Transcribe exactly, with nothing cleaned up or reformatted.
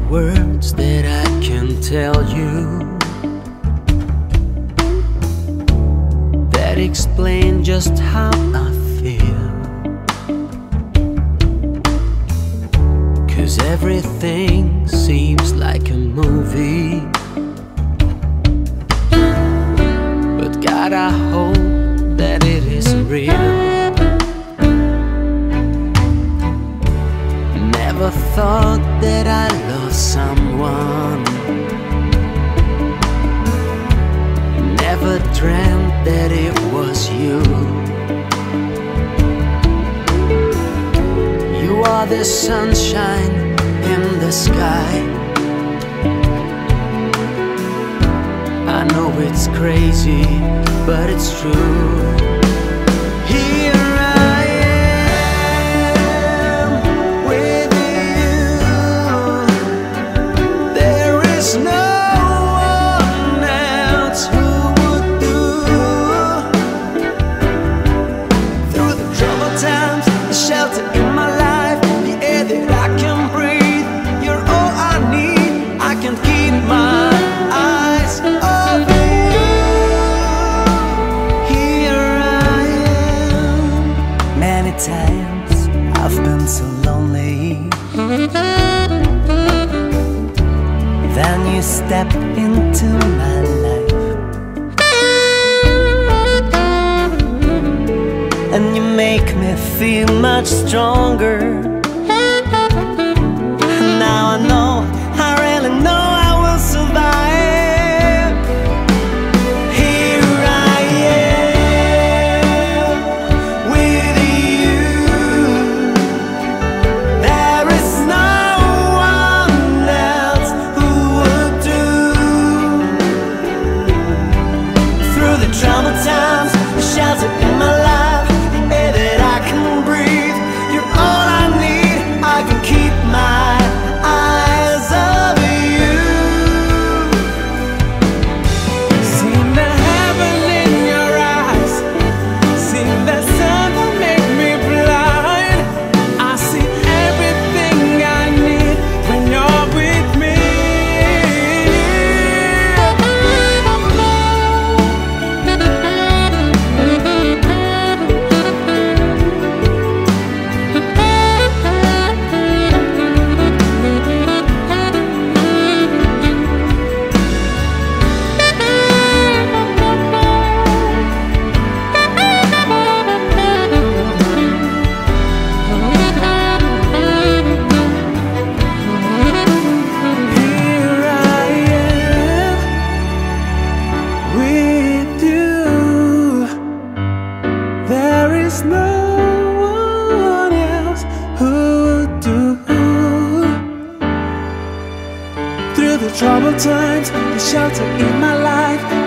words that I can tell you that explain just how I feel. 'Cause everything seems like a movie, but God, I hope that it is real. Never thought that I loved someone, never dreamt that it was you. You are the sunshine in the sky. I know it's crazy, but it's true. Here I am with you. There is no one else who would do. Through the troubled times, the shelter in my life, the air that I can breathe, you're all I need. I can keep my eyes open. Many times I've been so lonely. Then you step into my life, and you make me feel much stronger. And now I know, I really know I will survive. Here I am with you. There is no one else who would do. Through the troubled times, the shelter in my life, the air that I can breathe, you're all I need. I can keep my eyes off you. Seen the heaven in your eyes, seen the sun that make me blind. I see everything I need when you're with me. Here I am with you. There is no one else who would do. Through the troubled times, the shelter in my life,